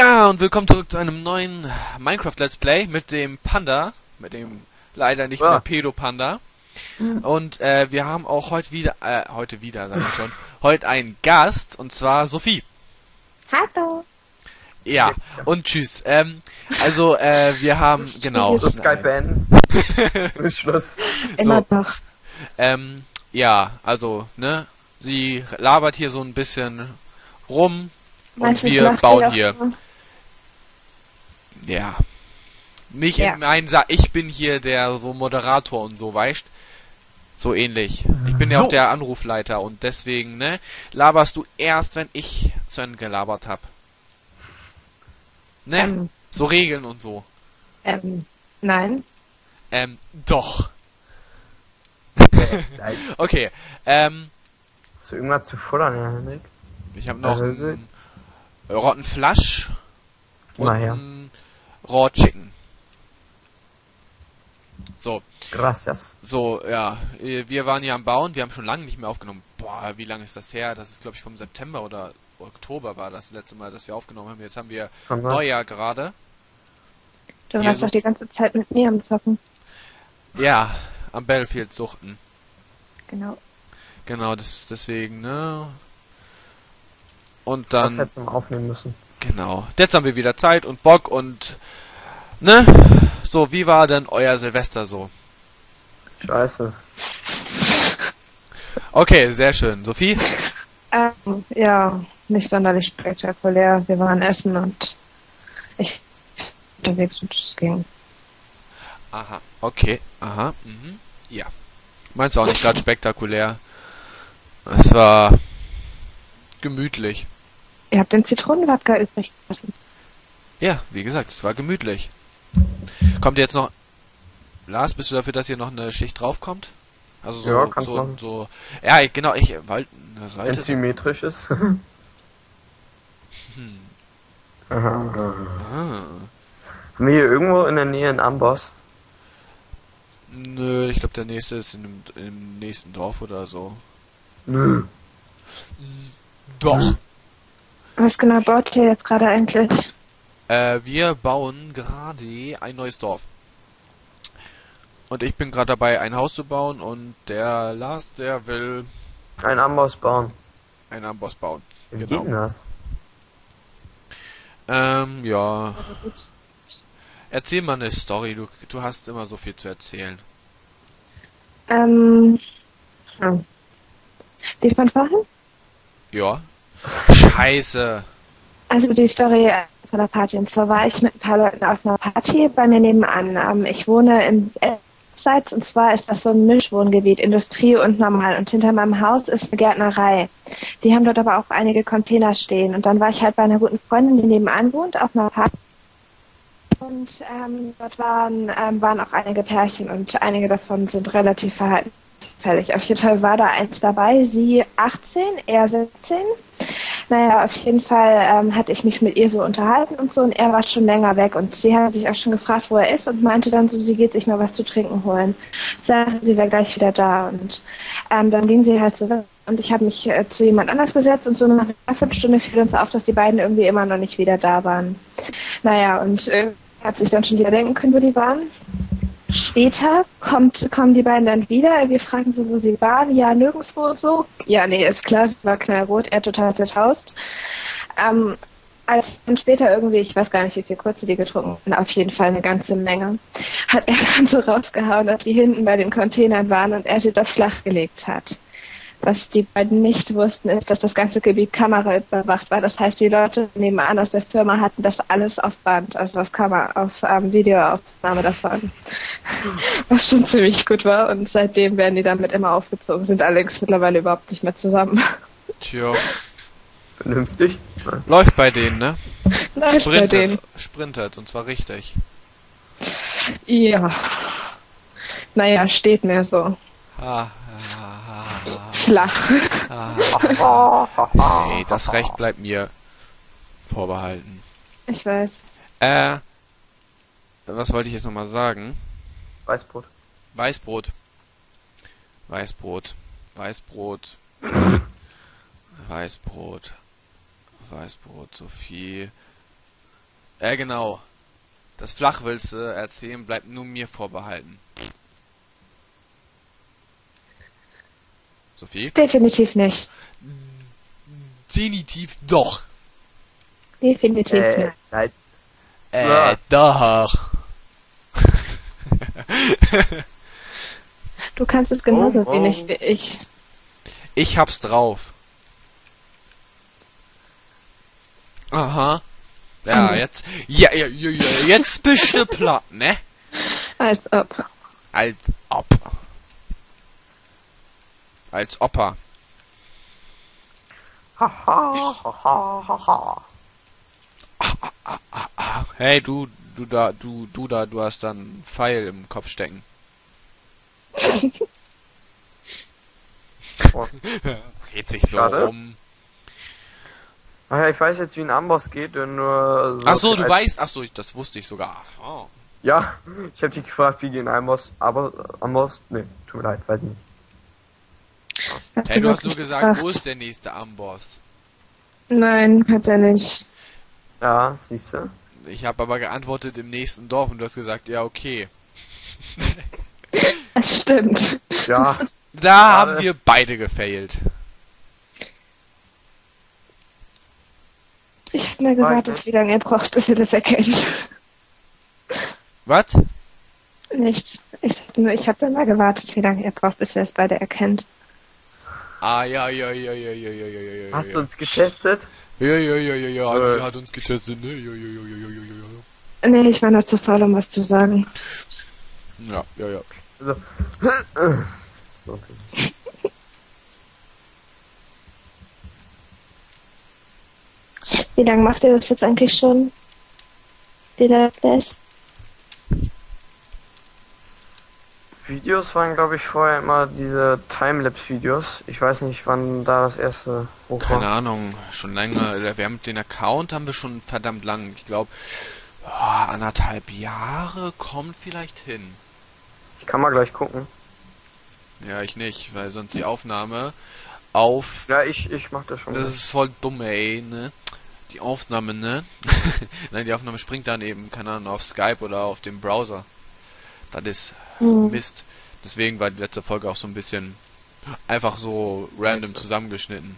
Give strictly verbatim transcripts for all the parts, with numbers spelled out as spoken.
Ja, und willkommen zurück zu einem neuen Minecraft Let's Play mit dem Panda, mit dem leider nicht Ja. mehr Pedo-Panda. Und äh, wir haben auch heute wieder, äh, heute wieder, sag ich schon, heute einen Gast, und zwar Sophie. Hallo. Ja, und tschüss. Ähm, also, äh, wir haben, genau. Das Skype beenden. Ist Schluss. Immer So, noch. ähm, ja, also, ne, sie labert hier so ein bisschen rum und Meistens wir lacht sie bauen auch hier. immer. Ja. Nicht, Ja. mein, Sa- ich bin hier der so Moderator und so, weißt? So ähnlich. Ich bin ja So. auch der Anrufleiter und deswegen, ne, laberst du erst, wenn ich zu Ende gelabert hab. Ne? Ähm, So Regeln und so. ähm, nein. Ähm, doch. Nein. Okay, ähm, Hast du irgendwas zu futtern, Herr Henrik? ich habe noch Also, einen rotten Flasch und Mal her. einen Raw Chicken. So, Gracias. so, ja, wir waren hier am Bauen, wir haben schon lange nicht mehr aufgenommen. Boah, wie lange ist das her? Das ist, glaube ich, vom September oder Oktober war das letzte Mal, dass wir aufgenommen haben. Jetzt haben wir Von was? Neujahr gerade. Du Hier warst so- doch die ganze Zeit mit mir am Zocken. Ja, am Battlefield suchten. Genau. Genau, das deswegen, ne? Und Das dann, hättest du mal aufnehmen müssen. genau. Jetzt haben wir wieder Zeit und Bock und, ne? So, wie war denn euer Silvester so? Scheiße. Okay, sehr schön. Sophie? Ähm, ja, nicht sonderlich spektakulär. Wir waren essen und ich unterwegs und es ging. Aha, okay, aha, mhm, ja. Meinst du auch nicht gerade spektakulär? Es war gemütlich. Ihr habt den Zitronenwodka übrig gelassen. Ja, wie gesagt, es war gemütlich. Kommt jetzt noch... Lars, bist du dafür, dass hier noch eine Schicht draufkommt? Also so, Ja, kannst so, machen. so... Ja, ich- genau, ich wollte... Wenn es Sollte... symmetrisch ist. Hm. Aha. Ah. Haben wir hier irgendwo in der Nähe einen Amboss? Nö, ich glaube, der nächste ist in dem, im nächsten Dorf oder so. Nö. Doch. Was genau baut ihr jetzt gerade eigentlich? Äh, wir bauen gerade ein neues Dorf. Und ich bin gerade dabei, ein Haus zu bauen und der Lars, der will Ein Amboss bauen. einen Amboss bauen. Wie Genau. geht denn das? Ähm, ja. Erzähl mal eine Story, du, du hast immer so viel zu erzählen. Ähm, hm. Die von vorhin? Ja. Scheiße. Also die Story äh, von der Party. Und zwar war ich mit ein paar Leuten auf einer Party bei mir nebenan. Ähm, ich wohne im Abseits und zwar ist das so ein Mischwohngebiet, Industrie und normal. Und hinter meinem Haus ist eine Gärtnerei. Die haben dort aber auch einige Container stehen. Und dann war ich halt bei einer guten Freundin, die nebenan wohnt, auf einer Party. Und ähm, dort waren, ähm, waren auch einige Pärchen und einige davon sind relativ verhaltensauffällig. Auf jeden Fall war da eins dabei, sie achtzehn, er siebzehn. Naja, auf jeden Fall ähm, hatte ich mich mit ihr so unterhalten und so und er war schon länger weg und sie hat sich auch schon gefragt, wo er ist und meinte dann so, sie geht sich mal was zu trinken holen. Sagte, sie wäre gleich wieder da und ähm, dann ging sie halt so weg und ich habe mich äh, zu jemand anders gesetzt und so nach einer Viertelstunde fiel uns auf, dass die beiden irgendwie immer noch nicht wieder da waren. Naja, und äh, hat sich dann schon wieder denken können, wo die waren. Später kommt, kommen die beiden dann wieder. Wir fragen so, wo sie waren. Ja, nirgendwo und so. Ja, nee, ist klar, sie war knallrot, er total zertaust. Ähm, als dann später irgendwie, ich weiß gar nicht, wie viel kurze die getrunken haben, auf jeden Fall eine ganze Menge, hat er dann so rausgehauen, dass die hinten bei den Containern waren und er sie dort flachgelegt hat. Was die beiden nicht wussten, ist, dass das ganze Gebiet Kamera überwacht war. Das heißt, die Leute nebenan aus der Firma hatten das alles auf Band, also auf Kamera, auf ähm, Videoaufnahme davon. Was schon ziemlich gut war. Und seitdem werden die damit immer aufgezogen, sind allerdings mittlerweile überhaupt nicht mehr zusammen. Tja. Vernünftig? Läuft bei denen, ne? Läuft bei denen. Sprintet, und zwar richtig. Ja. Naja, steht mir so. Ha, ha, ha, Flach. ha, ha, ha. Nee, das Recht bleibt mir vorbehalten. Ich weiß. Äh, was wollte ich jetzt nochmal sagen? Weißbrot. Weißbrot. Weißbrot. Weißbrot. Weißbrot. Weißbrot. Sophie. Ja, genau. Das Flachwitze erzählen bleibt nur mir vorbehalten. Sophie? Definitiv nicht. Definitiv doch. Definitiv Äh, nicht. nein. Äh, Ja. doch. Du kannst es genauso Oh, wenig oh. wie ich. Ich hab's drauf. Aha. Ja, Anders. jetzt. Ja, ja, ja, ja, jetzt bist du platt, ne? Als ob. Als ob. Als Opa. Haha, haha, haha. Hey, du, du da, du, du da, du hast dann einen Pfeil im Kopf stecken. Oh. Dreht sich so Schade. rum. Ach ja, ich weiß jetzt, wie ein Amboss geht, und nur so. Ach so, du als- weißt, ach so, das wusste ich sogar. Oh. Ja, ich hab dich gefragt, wie geht ein Amboss, aber Amboss, nee, tut mir leid, weiß nicht. Hast Hey, du hast wirklich nur gesagt, gefragt? wo ist der nächste Amboss? Nein, hat er nicht. Ja, siehst du. Ich habe aber geantwortet im nächsten Dorf und du hast gesagt, ja, okay. Das stimmt. Ja, Da haben Schade. wir beide gefailt. Ich habe mir War ich gewartet, nicht. wie lange ihr braucht, bis ihr das erkennt. Was? Nichts. Ich sag nur, ich habe immer gewartet, wie lange ihr braucht, bis ihr es beide erkennt. Ah, ja, ja, ja, ja, ja, ja, ja, ja, ja. hast du uns getestet? Ja, ja, ja, ja, ja, also, Äh. er hat uns getestet, ne? Ja, ja, ja, ja, ja, ja, ja. Nee, ich war nur zu faul, um was zu sagen. Ja, ja, ja. Also. So. Wie lange macht ihr das jetzt eigentlich schon? Die Let's Plays? Videos waren, glaube ich, vorher immer diese Timelapse-Videos. Ich weiß nicht, wann da das erste hoch Keine war. Ahnung, schon länger. Wir haben den Account haben wir schon verdammt lang. Ich glaube, anderthalb Jahre kommt vielleicht hin. Ich kann mal gleich gucken. Ja, ich nicht, weil sonst die Aufnahme auf... Ja, ich, ich mach das schon. Das ist voll dumm, ey, ne? Die Aufnahme, ne? Nein, die Aufnahme springt dann eben, keine Ahnung, auf Skype oder auf dem Browser. Das ist Hm. Mist. Deswegen war die letzte Folge auch so ein bisschen einfach so random Scheiße. zusammengeschnitten.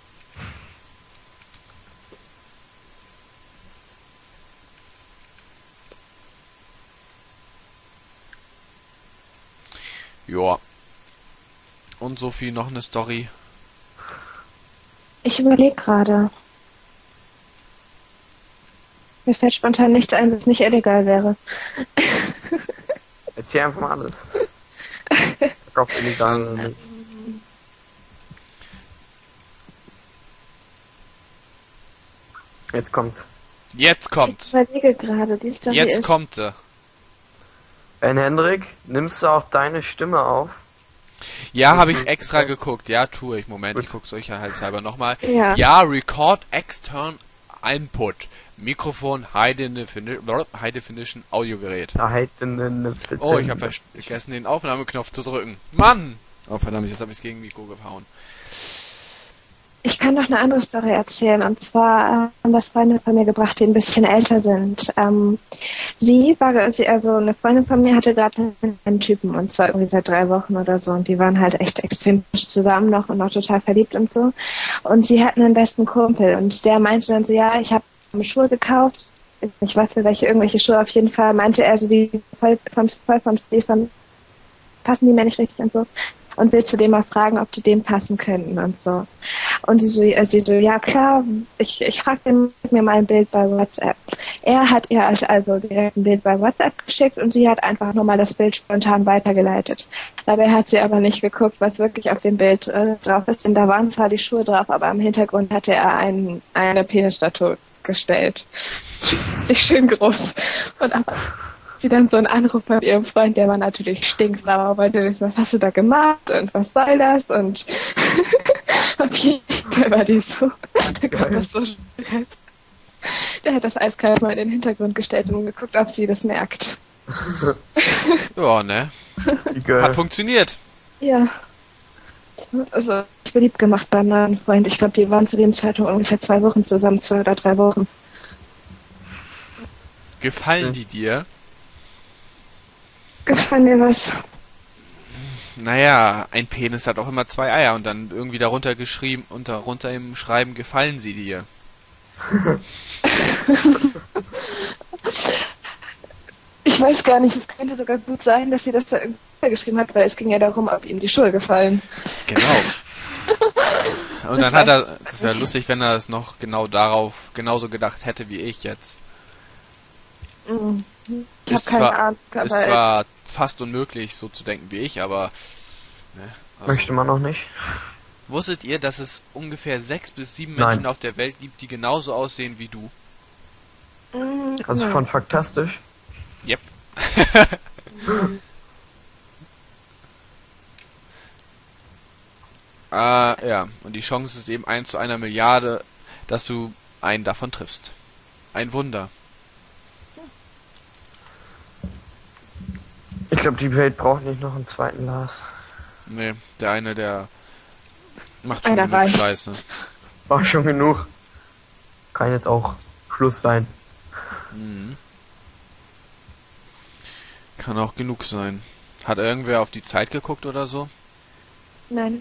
Joa. Und Sophie, noch eine Story. Ich überlege gerade. Mir fällt spontan nichts ein, was nicht illegal wäre. Erzähl einfach mal alles. Sag auch illegal oder nicht. Jetzt kommt's. Jetzt Ich kommt. überlege gerade, die Story Jetzt ist... kommt sie. Ben Hendrik, nimmst du auch deine Stimme auf? Ja, habe ich Mhm. extra geguckt. Ja, tue ich. Moment, Gut. ich guck's euch ja halt halber nochmal. Ja. Ja, Record Extern Input. Mikrofon High, Defini High Definition Audiogerät. Da halten eine Oh, ich habe vergessen, den Aufnahmeknopf zu drücken. Mann! Oh, verdammt, jetzt habe ich es gegen Mikro gehauen. Ich kann noch eine andere Story erzählen. Und zwar äh, haben das Freunde von mir gebracht, die ein bisschen älter sind. Ähm, sie war, sie, also eine Freundin von mir hatte gerade einen Typen, und zwar irgendwie seit drei Wochen oder so. Und die waren halt echt extrem zusammen noch und noch total verliebt und so. Und sie hatten einen besten Kumpel. Und der meinte dann so, ja, ich habe Schuhe gekauft. Ich weiß nicht, welche, irgendwelche Schuhe auf jeden Fall. Meinte er so, die voll vom, voll vom Stil von, passen die mir nicht richtig und so. Und willst du dem mal fragen, ob die dem passen könnten und so. Und sie so, äh, sie so ja klar, ich, ich frage den mir mal ein Bild bei WhatsApp. Er hat ihr also also direkt ein Bild bei WhatsApp geschickt und sie hat einfach nur mal das Bild spontan weitergeleitet. Dabei hat sie aber nicht geguckt, was wirklich auf dem Bild äh, drauf ist. Denn da waren zwar die Schuhe drauf, aber im Hintergrund hatte er ein, eine Penisstatue gestellt. Nicht schön groß. Und aber sie dann so einen Anruf von ihrem Freund, der war natürlich stinksauer, wollte wissen, was hast du da gemacht und was soll das, und auf jeden Fall war die so, da gab das so Stress. Der hat das eiskalt mal in den Hintergrund gestellt und geguckt, ob sie das merkt. Ja, ne? Wie geil. Hat funktioniert. Ja. Also, ich beliebt gemacht beim neuen Freund. Ich glaube, die waren zu dem Zeitpunkt ungefähr zwei Wochen zusammen, zwei oder drei Wochen. Gefallen Hm. die dir? Gefallen mir was? Naja, ein Penis hat auch immer zwei Eier und dann irgendwie darunter geschrieben, unter runter im Schreiben gefallen sie dir. Ich weiß gar nicht, es könnte sogar gut sein, dass sie das da irgendwie geschrieben hat, weil es ging ja darum, ob ihm die Schuhe gefallen. Genau. Und dann hat er, das wäre lustig, wenn er es noch genau darauf genauso gedacht hätte wie ich jetzt. Mhm. Ich Ist habe keine zwar, Ahnung, ist aber zwar fast unmöglich, so zu denken wie ich, aber ne, also, Möchte man noch nicht. wusstet ihr, dass es ungefähr sechs bis sieben Nein. Menschen auf der Welt gibt, die genauso aussehen wie du? Mhm, Also nein. von Faktastisch. Yep. äh, ja, und die Chance ist eben eins zu einer Milliarde, dass du einen davon triffst. Ein Wunder. Ich glaube, die Welt braucht nicht noch einen zweiten Lars. Nee, der eine, der macht schon Einer genug reicht. Scheiße. War schon genug. Kann jetzt auch Schluss sein. Mhm. Kann auch genug sein. Hat irgendwer auf die Zeit geguckt oder so? Nein.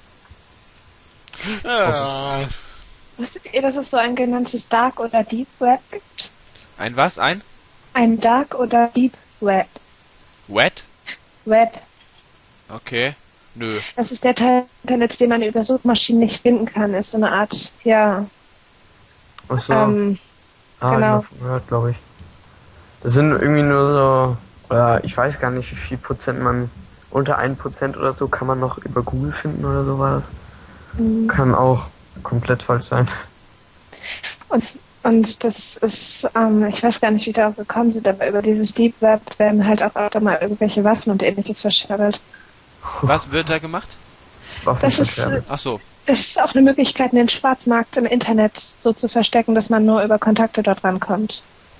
Äh. Wusstet ihr, dass es so ein genanntes Dark oder Deep Web gibt? Ein was? Ein? Ein Dark oder Deep Web. Wet? Web. Okay. Nö. Das ist der Teil des Internets, den man über Suchmaschinen nicht finden kann. Ist so eine Art, ja, Achso. ähm, ah, genau. ich hab gehört, glaube ich. Das sind irgendwie nur so, oder ich weiß gar nicht, wie viel Prozent man, unter ein Prozent oder so kann man noch über Google finden oder so war das. Mhm. Kann auch komplett falsch sein. Und, und das ist, ähm, ich weiß gar nicht, wie darauf gekommen sind, aber über dieses Deep Web werden halt auch öfter mal irgendwelche Waffen und ähnliches verschärft. Was wird da gemacht? Waffen Das ist, verschärft. Ach so. Das ist auch eine Möglichkeit, den Schwarzmarkt im Internet so zu verstecken, dass man nur über Kontakte dort rankommt.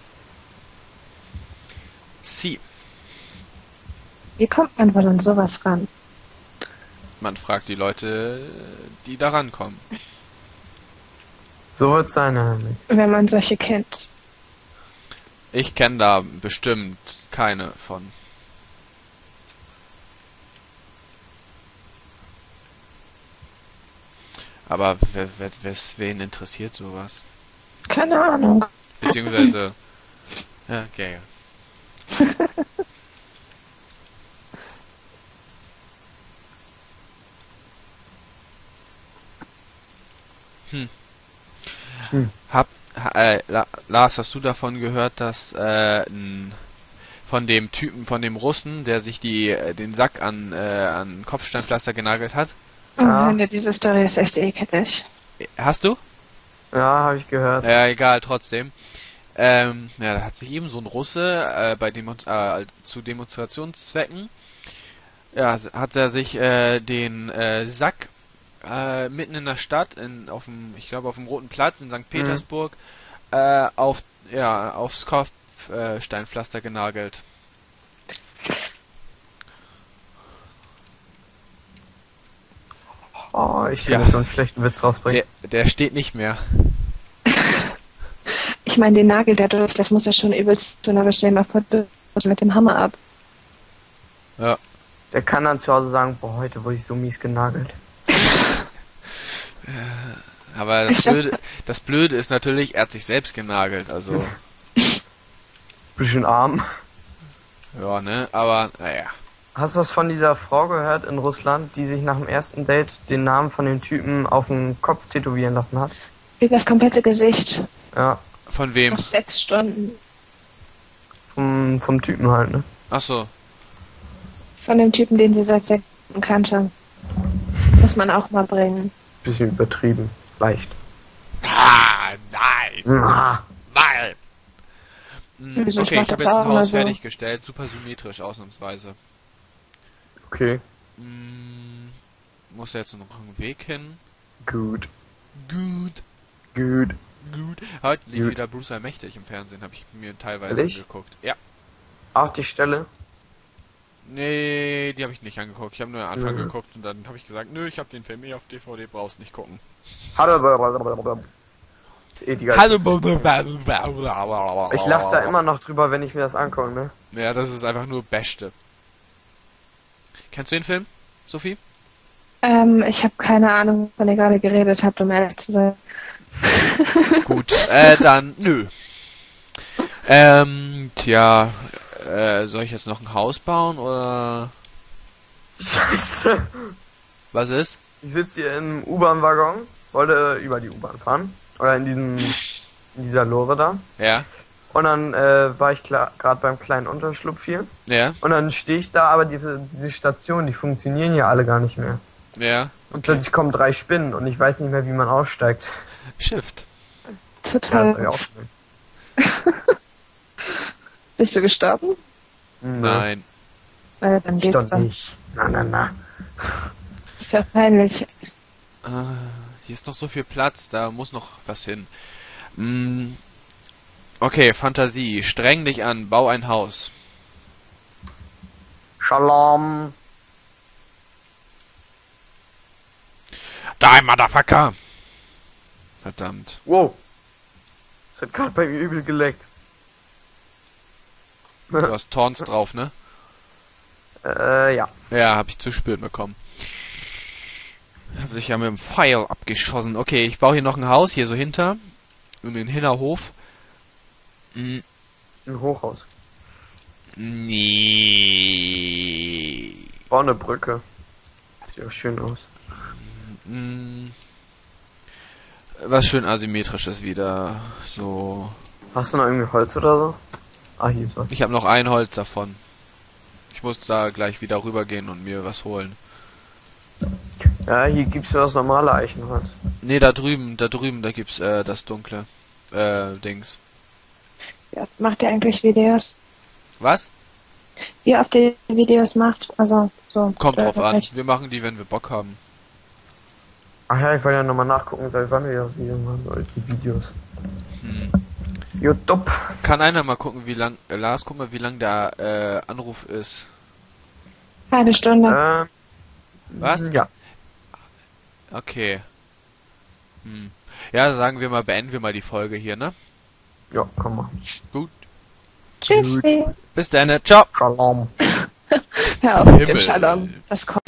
Sie. Wie kommt man wohl an sowas ran? Man fragt die Leute, die da rankommen. So wird's sein, nämlich. Wenn man solche kennt. Ich kenne da bestimmt keine von. Aber wer, wer, wer, wen interessiert sowas? Keine Ahnung. Beziehungsweise, ja, okay. Hm. Hm. Hab, ha, äh, La, Lars, hast du davon gehört, dass äh, n, von dem Typen, von dem Russen, der sich die äh, den Sack an äh, an Kopfsteinpflaster genagelt hat? Oh, Ja. Leute, diese Story ist echt ekelig. Hast du? Ja, habe ich gehört. Ja, egal, trotzdem. Ähm, ja, da hat sich eben so ein Russe äh, bei Demo äh, zu Demonstrationszwecken, ja, s- hat er sich äh, den äh, Sack äh, mitten in der Stadt, in, auf dem, ich glaube auf dem Roten Platz in Sankt Petersburg, äh, auf, ja, aufs Kopfsteinpflaster äh, Steinpflaster genagelt. Oh, ich Ja. kann jetzt so einen schlechten Witz rausbringen. Der, der steht nicht mehr. Ich meine, den Nagel dadurch, das muss ja schon übelst tun, aber stell dir mal vor, du musst mit dem Hammer ab. Ja. Der kann dann zu Hause sagen, boah, heute wurde ich so mies genagelt. Aber das Ich glaub- Blöde, das Blöde ist natürlich, er hat sich selbst genagelt, also, Bisschen arm. ja, ne, aber, naja. Hast du was von dieser Frau gehört in Russland, die sich nach dem ersten Date den Namen von dem Typen auf den Kopf tätowieren lassen hat? Über das komplette Gesicht. Ja, Von wem? Nach sechs Stunden. vom, vom Typen halt, ne? Ach so. Von dem Typen, den sie seit sechs Stunden kannte. Muss man auch mal bringen. Bisschen übertrieben. Leicht. Ah, nein, Ah, nein. Hm, Wieso, ich okay, mach ich habe das jetzt auch ein immer Haus so. fertiggestellt, super symmetrisch ausnahmsweise. okay. Hm, muss da jetzt noch einen Weg hin? Gut. Gut, Gut. gut. Heute lief Gut. wieder Bruce Allmächtig im Fernsehen, habe ich mir teilweise Ehrlich? angeguckt. Ja. Auch die Stelle? Nee, die habe ich nicht angeguckt. Ich habe nur den Anfang Mhm. geguckt und dann habe ich gesagt, nö, ich habe den Film eh auf D V D, brauchst nicht gucken. Eh die ganze Hallo. Ich lache da immer noch drüber, wenn ich mir das angucke, ne? Ja, das ist einfach nur Beste. Kennst du den Film, Sophie? Ähm, ich habe keine Ahnung, wovon ihr gerade geredet habt, um ehrlich zu sein. Gut, äh, dann, nö. Ähm, tja, äh, soll ich jetzt noch ein Haus bauen, oder? Scheiße. Was ist? Ich sitze hier im U-Bahn-Waggon, wollte über die U-Bahn fahren. Oder in diesem, in dieser Lore da. Ja, Und dann äh, war ich gerade beim kleinen Unterschlupf hier. ja, Und dann stehe ich da, aber die, diese Stationen, die funktionieren ja alle gar nicht mehr. ja. Und plötzlich kommen drei Spinnen und ich weiß nicht mehr, wie man aussteigt. Shift. Ja, das Total. hab ich auch schon. Bist du gestorben? Nein. Äh, dann Ich geht's doch dann. nicht. Na, na, na. Ist ja peinlich. Ah, hier ist noch so viel Platz, da muss noch was hin. Mm, okay, Fantasie. Streng dich an, bau ein Haus. Shalom. Die Motherfucker! Verdammt. Wow. Das hat gerade bei mir übel geleckt. Du hast Taunts drauf, ne? Äh, ja. Ja, hab ich zu spüren bekommen. Hab sich ja mit dem Pfeil abgeschossen. Okay, ich baue hier noch ein Haus, hier so hinter. In den Hinterhof. Mm, Ein Hochhaus. nee. Bau eine Brücke. Sieht auch schön aus. Mm, was schön asymmetrisches wieder. So. Hast du noch irgendwie Holz oder so? Ah, hier ist was. Ich habe noch ein Holz davon. Ich muss da gleich wieder rübergehen und mir was holen. Ja, hier gibt's ja das normale Eichenholz. Nee, da drüben, da drüben, da gibt's äh, das dunkle äh, Dings. Ja, macht ihr eigentlich Videos? Was? Wie oft ihr Videos macht? Also, so. Kommt drauf an. wirklich. Wir machen die, wenn wir Bock haben. Ach ja, ich wollte ja nochmal nachgucken, seit wann wir das Video machen, so die Videos. Hm. YouTube. Kann einer mal gucken, wie lang, äh, Lars, guck mal, wie lang der äh, Anruf ist. Eine Stunde. Äh, Was? Ja. Okay. Hm. Ja, sagen wir mal, beenden wir mal die Folge hier, ne? Ja, komm mal. Gut. Tschüssi. Bis dann, ciao. Shalom. Hör auf mit dem Himmel. Shalom. Das kommt.